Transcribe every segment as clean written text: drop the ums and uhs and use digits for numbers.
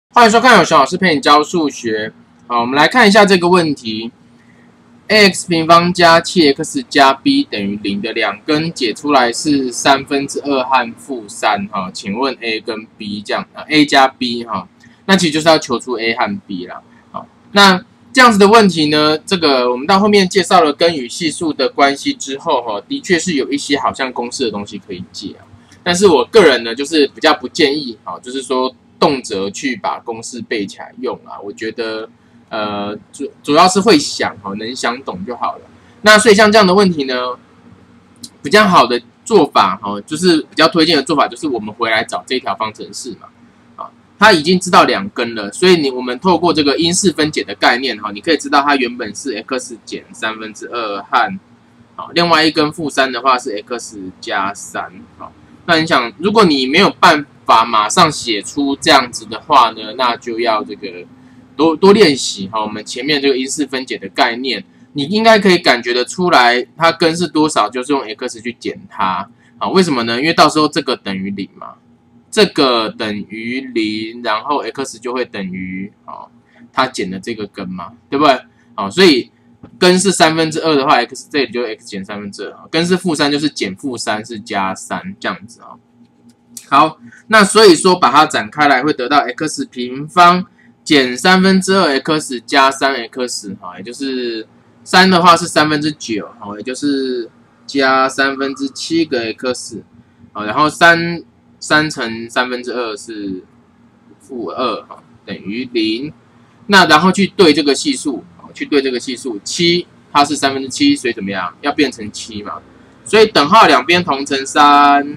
欢迎收看有熊老师陪你教数学。好，我们来看一下这个问题 ：ax 平方加 7x 加 b 等于0的两根解出来是2/3和-3。哈，请问 a 跟 b 这样，a 加 b 哈，那其实就是要求出 a 和 b 啦。好，那这样子的问题呢，这个我们到后面介绍了根与系数的关系之后，哈，的确是有一些好像公式的东西可以解啊。但是我个人呢，就是比较不建议，就是说动辄去把公式背起来用啊。我觉得，主要是会想，能想懂就好了。那所以像这样的问题呢，比较好的做法，就是比较推荐的做法，就是我们回来找这条方程式嘛。它已经知道两根了，所以我们透过这个因式分解的概念，你可以知道它原本是 x 减2/3和，另外一根-3的话是 x 加3。那你想，如果你没有办法马上写出这样子的话呢，那就要这个多练习。我们前面这个因式分解的概念，你应该可以感觉得出来，它根是多少，就是用 x 去减它。为什么呢？因为到时候这个等于0嘛。这个等于0，然后 x 就会等于它减的这个根嘛，对不对？所以根是2/3的话 ，x 这里就 x 减2/3，根是-3就是减-3是加3这样子啊。好，那所以说把它展开来会得到 x 平方减2/3x 加3x，也就是3的话是9/3，也就是加7/3个 x，然后3乘2/3是-2，等于0。那然后去对这个系数，7它是7/3，所以怎么样？要变成7嘛。所以等号两边同乘3，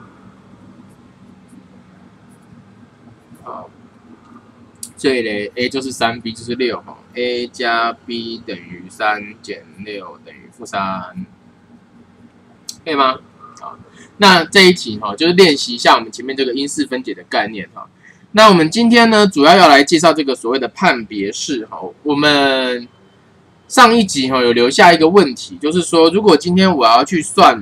所以呢 ，a 就是3，b 就是6，a 加 b 等于3减6等于-3，可以吗？那这一题就是练习一下我们前面这个因式分解的概念哈。那我们今天呢，主要来介绍这个所谓的判别式哈。我们上一集有留下一个问题，就是说，如果今天我要去算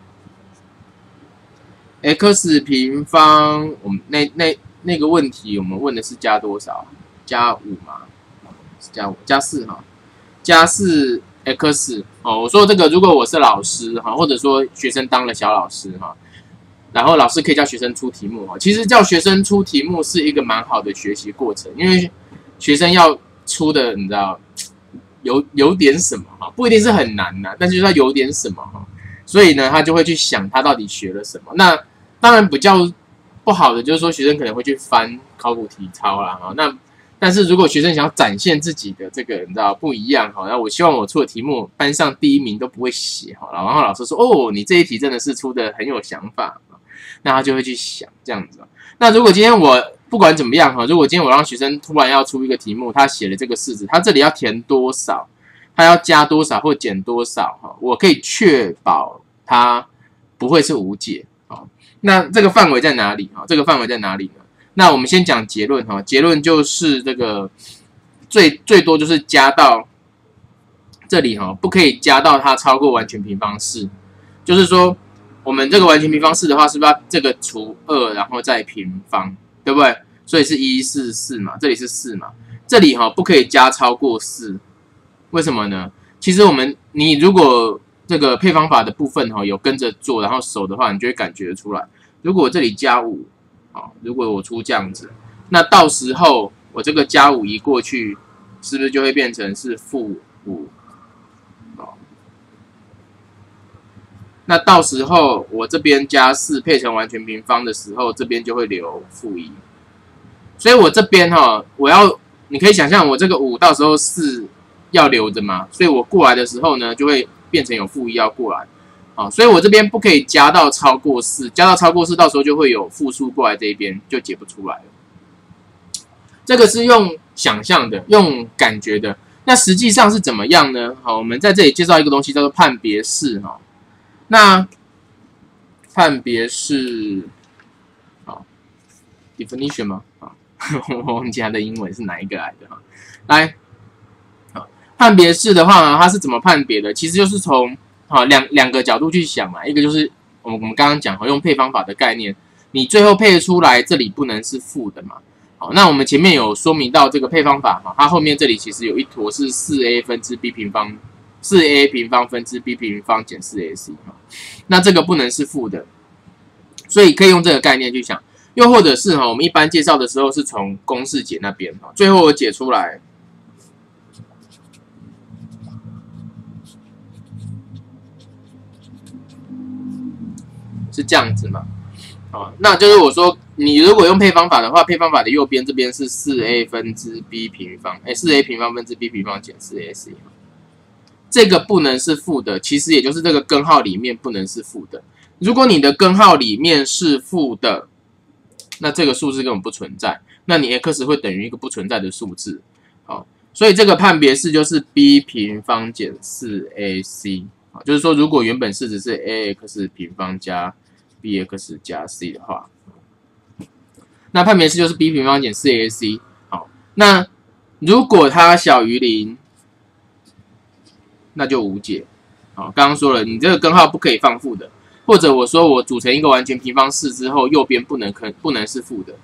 x 平方，我们那个问题，我们问的是加多少？加5嘛，是加5，加4哈，加4x。我说这个，如果我是老师或者说学生当了小老师然后老师可以叫学生出题目其实叫学生出题目是一个蛮好的学习过程，因为学生要出的，你知道有点什么不一定是很难呐，但是就是要有点什么所以呢，他就会去想他到底学了什么。那当然比较不好的就是说，学生可能会去翻考古题抄啦但是如果学生想要展现自己的这个你知道不一样然后我希望我出的题目班上第1名都不会写然后老师说哦，你这一题真的是出的很有想法，那他就会去想这样子。那如果今天我不管怎么样如果今天我让学生突然要出一个题目，他写了这个式子，他这里要填多少，他要加多少或减多少我可以确保他不会是无解那这个范围在哪里这个范围在哪里呢？那我们先讲结论结论就是这个最多就是加到这里不可以加到它超过完全平方式。就是说，我们这个完全平方式的话，是不是要这个除2，然后再平方，对不对？所以是144嘛，这里是4嘛，这里不可以加超过4。为什么呢？其实你如果这个配方法的部分有跟着做，然后熟的话，你就会感觉得出来。如果我这里加5。如果我出这样子，那到时候我这个加5移过去，是不是就会变成是-5？那到时候我这边加4配成完全平方的时候，这边就会留-1。所以我这边你可以想象我这个5到时候4要留着嘛，所以我过来的时候呢，就会变成有-1要过来。所以我这边不可以加到超过4，加到超过4，到时候就会有负数过来这一边，就解不出来了。这个是用想象的，用感觉的。那实际上是怎么样呢？我们在这里介绍一个东西叫做判别式那判别式definition 吗？我忘记它的英文是哪一个来的来，判别式的话它是怎么判别的？其实就是从两个角度去想嘛，一个就是我们刚刚讲用配方法的概念，你最后配出来这里不能是负的嘛， 好，那我们前面有说明到这个配方法哈，它后面这里其实有一坨是4a 分之 b 平方，4a 平方分之 b 平方减 4ac 哈，那这个不能是负的，所以可以用这个概念去想，又或者是哈，我们一般介绍的时候是从公式解那边哈，最后我解出来是这样子嘛。哦，那就是我说，你如果用配方法的话，配方法的右边这边是4a 分之 b 平方，4a 平方分之 b 平方减 4ac， 这个不能是负的，其实也就是这个根号里面不能是负的。如果你的根号里面是负的，那这个数字根本不存在，那你 x 会等于一个不存在的数字。好，所以这个判别式就是 b 平方减 4ac， 就是说如果原本式子是 ax 平方加bx 加 c 的话，那判别式就是 b 平方减 4ac。好，那如果它小于0，那就无解。好，刚刚说了，你这个根号不可以放负的，或者我说我组成一个完全平方式之后，右边不能是负的，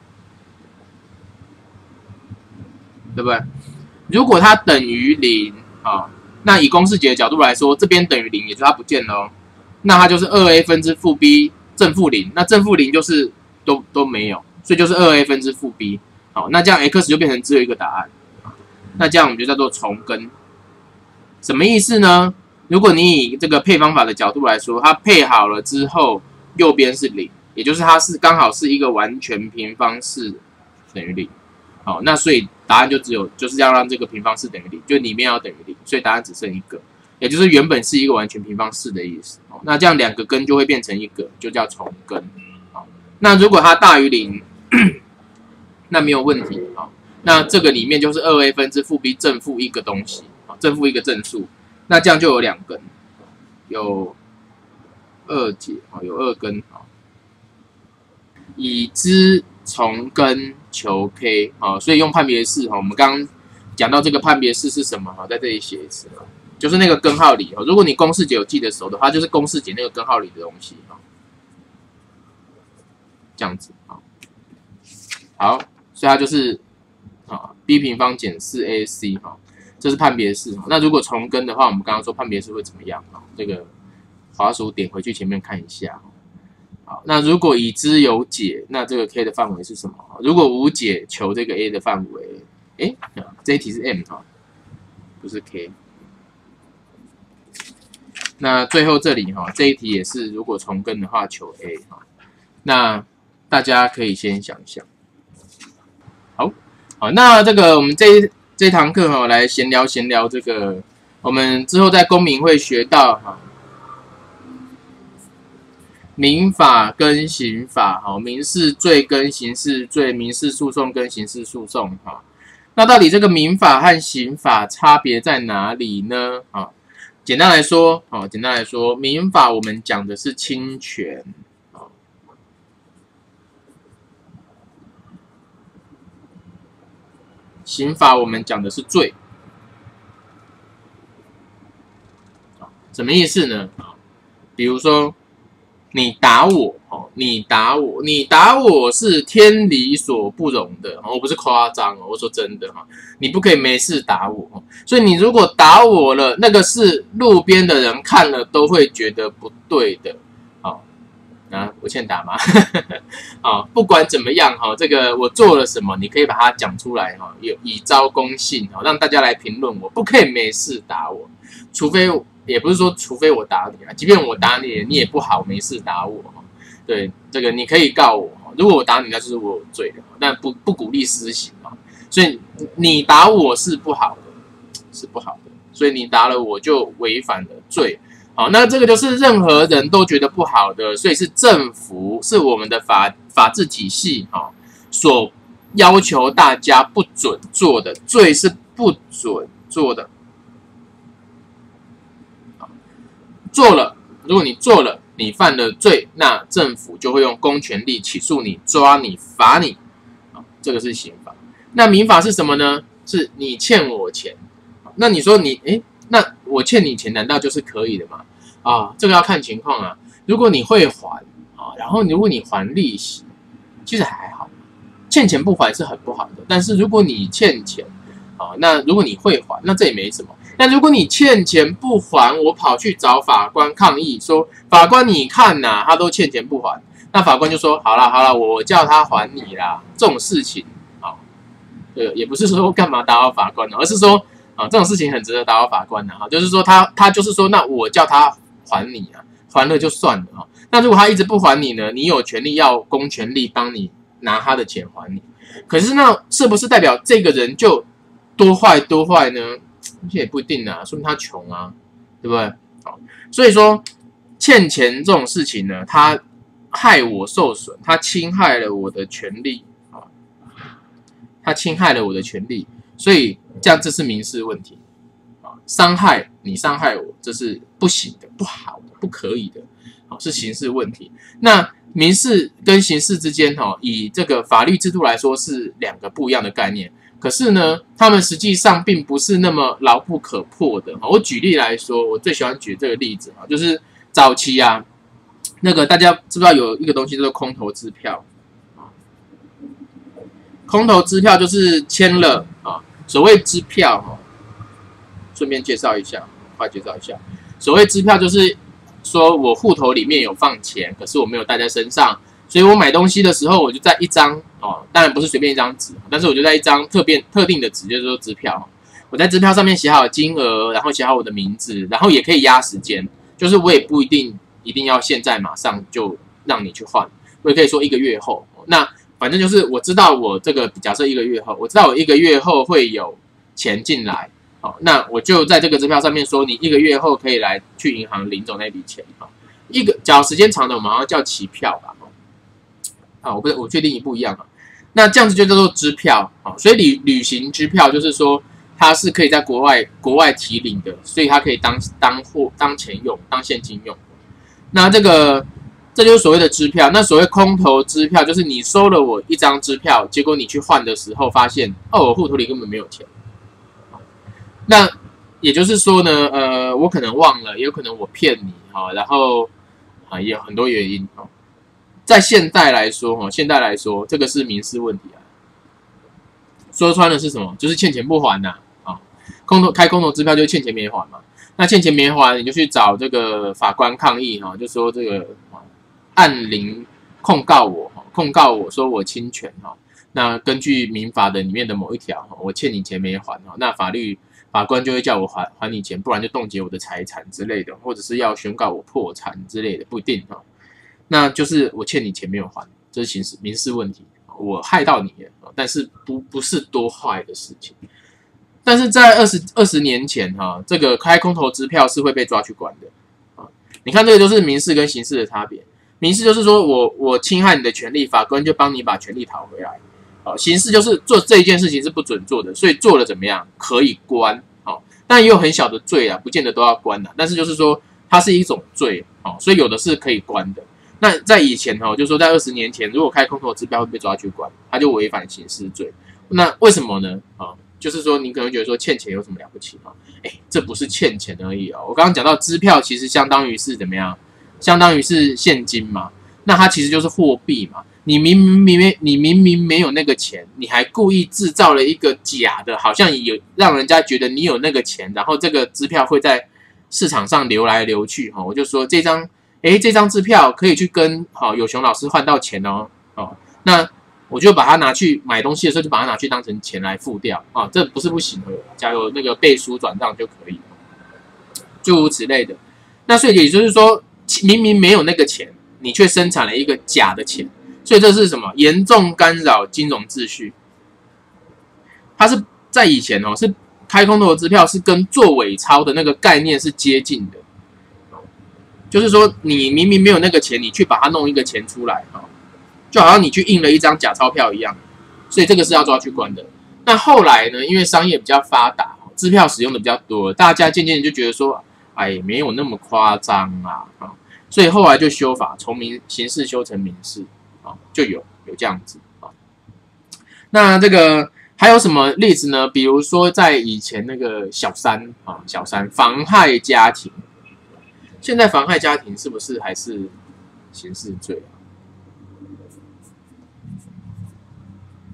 对不对？如果它等于0，啊，那以公式解的角度来说，这边等于0，也就是它不见了哦，那它就是 2a 分之负 b。正负0，那正负0就是都没有，所以就是 2a 分之负 b。好，那这样 x 就变成只有一个答案。那这样我们就叫做重根。什么意思呢？如果你以这个配方法的角度来说，它配好了之后，右边是0，也就是它是刚好是一个完全平方式等于0。好，那所以答案就是要让这个平方式等于0，就里面要等于0，所以答案只剩一个。也就是原本是一个完全平方式的意思，那这样2个根就会变成一个，就叫重根。那如果它大于0，那没有问题。那这个里面就是 2a 分之负 b 正负一个东西，正负一个正数，那这样就有2根，有2解，有2根。已知重根求 k， 所以用判别式，我们刚刚讲到这个判别式是什么，在这里写一次。就是那个根号里，如果你公式解有记得熟的话，就是公式解那个根号里的东西，这样子。好，所以它就是b 平方减 4ac， 这是判别式。那如果重根的话，我们刚刚说判别式会怎么样？这个滑鼠点回去前面看一下。好，那如果已知有解，那这个 k 的范围是什么？如果无解，求这个 a 的范围。这一题是 m， 不是 k。那最后这里这一题也是，如果重根的话求 a， 那大家可以先想一想。好，那这个我们这堂课来闲聊这个，我们之后在公民会学到民法跟刑法，民事罪跟刑事罪，民事诉讼跟刑事诉讼。那到底这个民法和刑法差别在哪里呢？简单来说，民法我们讲的是侵权，刑法我们讲的是罪。什么意思呢？比如说，你打我，你打我是天理所不容的，我不是夸张哦，我说真的哈，你不可以没事打我，所以你如果打我了，那个是路边的人看了都会觉得不对的，我欠打吗？不管怎么样这个我做了什么，你可以把它讲出来以招公信让大家来评论我，不可以没事打我，除非我打你即便我打你，你也不好没事打我。对，这个你可以告我，如果我打你，那就是我有罪的，但不鼓励施行所以你打我是不好的，所以你打了我就违反了罪。好，那这个就是任何人都觉得不好的，所以是政府，是我们的法治体系所要求大家不准做的，罪是不准做的。做了，如果你做了，你犯了罪，那政府就会用公权力起诉你、抓你、罚你。这个是刑法。那民法是什么呢？是你欠我钱。那你说那我欠你钱，难道就是可以的吗？这个要看情况啊。如果你会还然后如果你还利息，其实还好。 欠钱不还是很不好的。但是如果你欠钱啊，那如果你会还，那这也没什么。但如果你欠钱不还，我跑去找法官抗议说，法官你看呐，他都欠钱不还，那法官就说好啦，我叫他还你啦。这种事情啊，也不是说干嘛打扰法官，而是说啊，这种事情很值得打扰法官的哈，就是说他就是说，那我叫他还你啊，还了就算了啊。那如果他一直不还你呢，你有权利要公权力帮你拿他的钱还你。可是那是不是代表这个人就多坏呢？也不一定啊，说明他穷啊，对不对？好，所以说欠钱这种事情呢，他害我受损，他侵害了我的权利啊，他侵害了我的权利，所以这样这是民事问题啊，伤害我，这是不行的、不好的、不可以的，好，是刑事问题。那民事跟刑事之间以这个法律制度来说是两个不一样的概念。可是呢，他们实际上并不是那么牢不可破的。我举例来说，我最喜欢举这个例子就是早期啊，那个大家知不知道有一个东西叫做空头支票？空头支票就是签了啊，所谓支票顺便介绍一下，快介绍一下，所谓支票就是说我户头里面有放钱，可是我没有带在身上。所以我买东西的时候，我就在一张当然不是随便一张纸，但是我就在一张特定的纸，就是说支票。我在支票上面写好金额，然后写好我的名字，然后也可以压时间，就是我也不一定要现在马上就让你去换，我也可以说1个月后。那反正就是我知道我这个假设1个月后，我知道我1个月后会有钱进来，那我就在这个支票上面说，你1个月后可以来去银行领走那笔钱假如时间长的，我们好像叫期票吧。我确定不一样那这样子就叫做支票所以旅行支票就是说它是可以在国外提领的，所以它可以当钱用，当现金用。那这就是所谓的支票。那所谓空头支票，就是你收了我一张支票，结果你去换的时候发现我户头里根本没有钱。那也就是说呢，我可能忘了，也有可能我骗你然后也有很多原因在现代来说，这个是民事问题说穿了是什么？就是欠钱不还开空头支票就是欠钱没还嘛。那欠钱没还，你就去找这个法官抗议就说这个按铃控告我说我侵权那根据民法的里面的某一条我欠你钱没还那法官就会叫我还你钱，不然就冻结我的财产之类的，或者是要宣告我破产之类的，不一定那就是我欠你钱没有还，这是民事问题，我害到你了，但是不是多坏的事情。但是在20年前这个开空头支票是会被抓去关的你看这个就是民事跟刑事的差别。民事就是说我侵害你的权利，法官就帮你把权利讨回来。刑事就是做这一件事情是不准做的，所以做了怎么样可以关但也有很小的罪不见得都要关但是就是说它是一种罪所以有的是可以关的。那在以前就是说在20年前，如果开空头支票会被抓去关，他就违反刑事罪。那为什么呢？就是说你可能觉得说欠钱有什么了不起这不是欠钱而已我刚刚讲到支票其实相当于是怎么样？相当于是现金嘛，那它其实就是货币嘛。你明明没有那个钱，你还故意制造了一个假的，好像有让人家觉得你有那个钱，然后这个支票会在市场上流来流去我就说这张支票可以去跟有熊老师换到钱那我就把它拿去买东西的时候，就把它拿去当成钱来付掉这不是不行的，假如那个背书转账就可以诸如此类的。那所以也就是说，明明没有那个钱，你却生产了一个假的钱，所以这是什么？严重干扰金融秩序。它是在以前是开空头支票是跟做伪钞的那个概念是接近的。就是说，你明明没有那个钱，你去把它弄一个钱出来就好像你去印了一张假钞票一样，所以这个是要抓去关的。那后来呢，因为商业比较发达，支票使用的比较多，大家渐渐就觉得说，没有那么夸张所以后来就修法，从刑事修成民事就有这样子那这个还有什么例子呢？比如说在以前那个小三妨害家庭。现在妨害家庭是不是还是刑事罪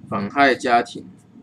妨害家庭。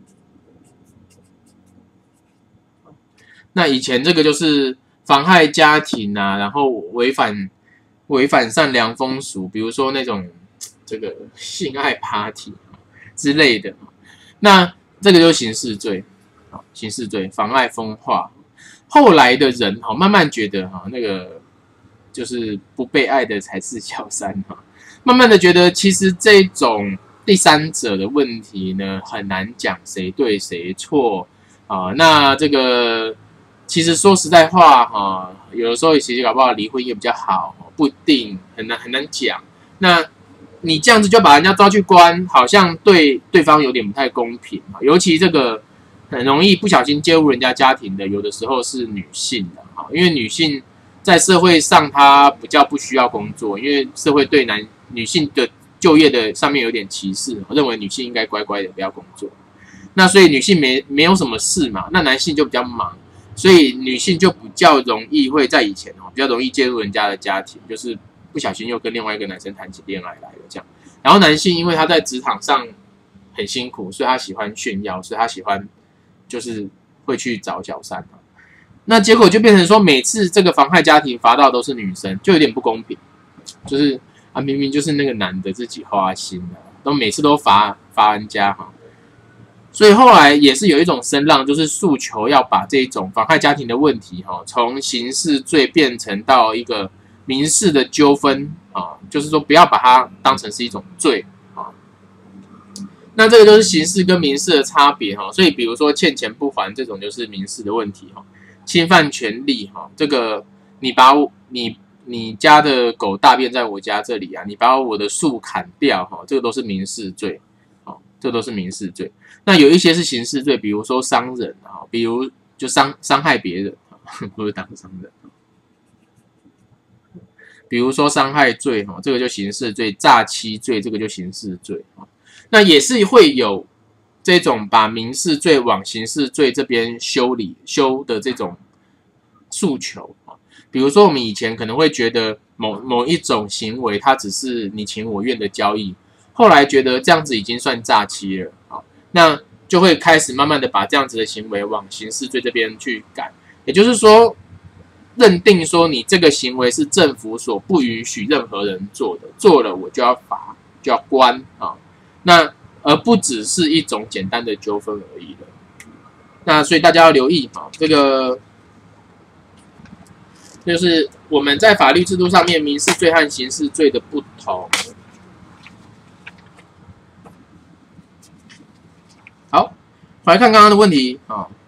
那以前这个就是妨害家庭啊，然后违反善良风俗，比如说那种这个性爱 party 之类的。那这个就是刑事罪，刑事罪妨碍风化。后来的人慢慢觉得那个就是不被爱的才是小三慢慢的觉得其实这种第三者的问题呢，很难讲谁对谁错那这个其实说实在话有的时候其实搞不好离婚也比较好，不一定很难讲。那你这样子就把人家抓去关，好像对对方有点不太公平尤其这个很容易不小心介入人家家庭的，有的时候是女性的因为女性在社会上她比较不需要工作，因为社会对女性的就业的上面有点歧视，认为女性应该乖乖的不要工作。那所以女性没有什么事嘛，那男性就比较忙，所以女性就比较容易会在以前比较容易介入人家的家庭，就是不小心又跟另外一个男生谈起恋爱来了这样。然后男性因为他在职场上很辛苦，所以他喜欢炫耀，所以他喜欢就是会去找小三那结果就变成说，每次这个妨害家庭罚到都是女生，就有点不公平。就是明明就是那个男的自己花心都每次都罚人家所以后来也是有一种声浪，就是诉求要把这种妨害家庭的问题从刑事罪变成到一个民事的纠纷就是说不要把它当成是一种罪那这个就是刑事跟民事的差别所以比如说欠钱不还这种就是民事的问题侵犯权利这个你把你家的狗大便在我家这里你把我的树砍掉这个都是民事罪这都是民事罪。那有一些是刑事罪，比如说伤人比如就伤害别人不是当伤人，比如说伤害罪这个就刑事罪，诈欺罪这个就刑事罪那也是会有这种把民事罪往刑事罪这边修的这种诉求比如说我们以前可能会觉得某一种行为它只是你情我愿的交易，后来觉得这样子已经算诈欺了那就会开始慢慢的把这样子的行为往刑事罪这边去改，也就是说认定说你这个行为是政府所不允许任何人做的，做了我就要罚就要关那而不只是一种简单的纠纷而已了。那所以大家要留意这个就是我们在法律制度上面民事罪和刑事罪的不同。好，来看刚刚的问题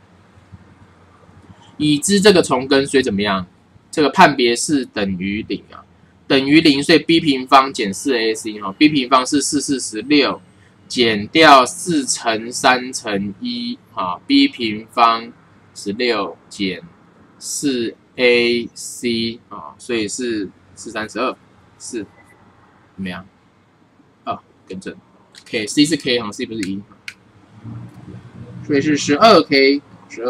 已知这个重根，所以怎么样？这个判别式等于0等于0，所以 b 平方减 4ac b 平方是4×4=16，减掉4乘3乘1b 平方16减4ac所以是4×3=12，4怎么样？更正 ，k c 是 k c 不是1，所以是12k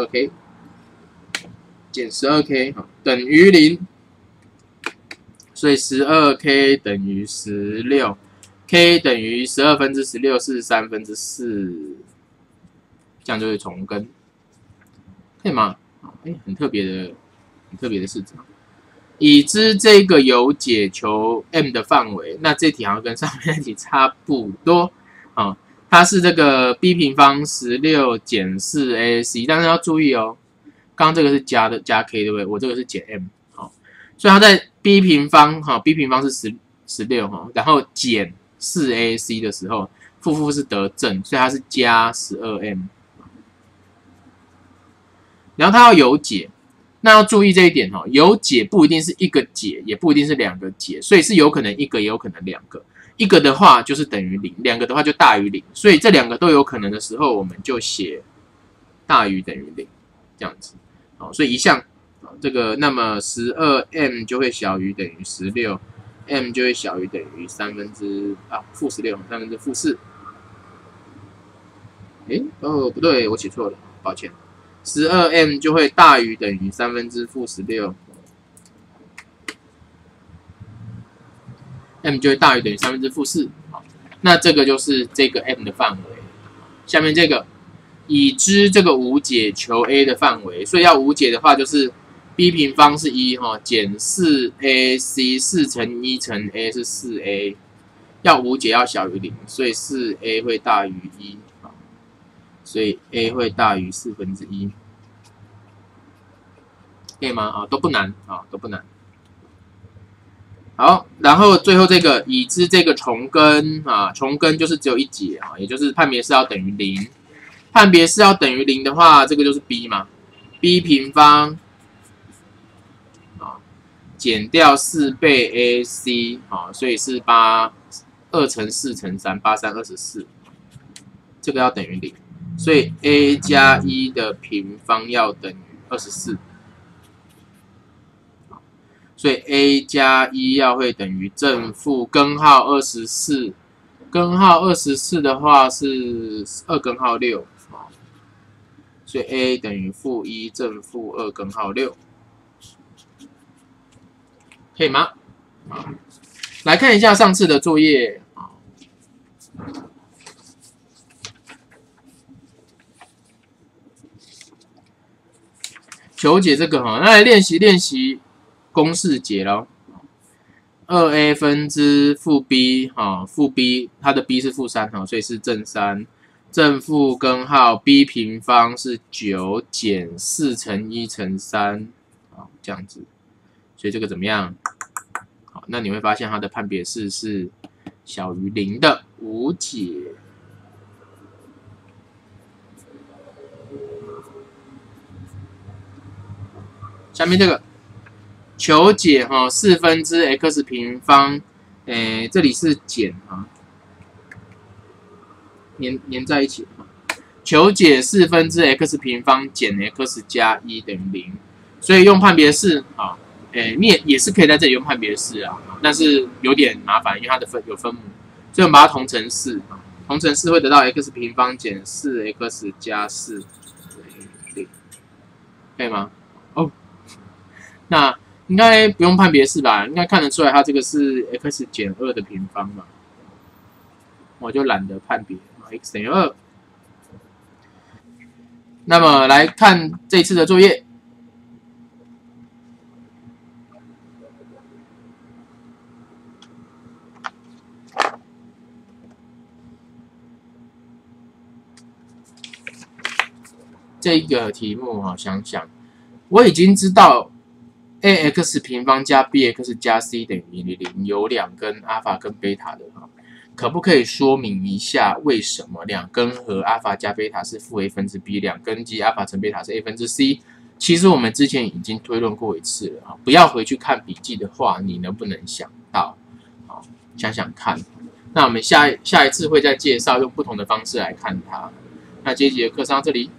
减12k 等于0，所以12k等于16，k 等于12/16是4/3，这样就会重根，可以吗？很特别的式子。已知这个有解求 m 的范围，那这题好像跟上面那题差不多它是这个 b 平方16减 4ac， 但是要注意刚刚这个是加 k 对不对？我这个是减 m 所以它在 b 平方b 平方是16然后减 4ac 的时候，负是得正，所以它是加 12m。然后它要有解，那要注意这一点有解不一定是一个解，也不一定是两个解，所以是有可能一个，也有可能两个。一个的话就是等于0，两个的话就大于0，所以这两个都有可能的时候，我们就写大于等于0这样子。所以一项这个，那么12m 就会小于等于16，m 就会小于等于-16，3/-4。不对，我写错了，抱歉。12m 就会大于等于3/-16，m 就会大于等于4/3。那这个就是这个 m 的范围。 下面这个，已知这个无解，求 a 的范围，所以要无解的话就是 b 平方是1哈，减 4ac 4乘1乘 a 是4a， 要无解要小于0，所以 4a 会大于1，所以 a 会大于1/4，可以吗？啊，都不难啊，都不难。好，然后最后这个已知这个重根啊，重根就是只有一解啊，也就是判别式要等于0。判别式要等于0的话，这个就是 b 嘛 ，b 平方啊减掉4倍 ac 啊，所以是2乘4乘3，8、3、24，这个要等于0，所以 a 加1的平方要等于24。所以 a 加1要会等于正负根号24，根号24的话是2根号6，所以 a 等于-1正负2根号6，可以吗？来看一下上次的作业。求解这个哈，那来练习公式解咯。2a 分之负 b 哈，负 b 它的 b 是-3哈，所以是正3，正负根号 b 平方是9减4乘1乘3，好这样子，所以这个怎么样？好，那你会发现它的判别式是小于0的无解。下面这个求解哈，4分之 x 平方，这里是减哈，粘在一起哈。求解4分之 x 平方减 x 加1等于0，所以用判别式啊，你也是可以在这里用判别式啊，但是有点麻烦，因为它的有分母，所以我们把它同乘4啊，同乘4会得到 x 平方减4x 加4等于0，可以吗？哦。那应该不用判别式吧？应该看得出来，它这个是 x 减2的平方嘛。我就懒得判别 x 等于2。那么来看这次的作业。这个题目哈，想想，我已经知道。ax 平方加 bx 加 c 等于0，有2根阿法跟贝塔的哈，可不可以说明一下为什么2根和阿法加贝塔是负 a 分之 b，2根及阿法乘贝塔是 a 分之 c？ 其实我们之前已经推论过一次了啊，不要回去看笔记的话，你能不能想到？好，想想看。那我们下一次会再介绍用不同的方式来看它。那这一节课上到这里。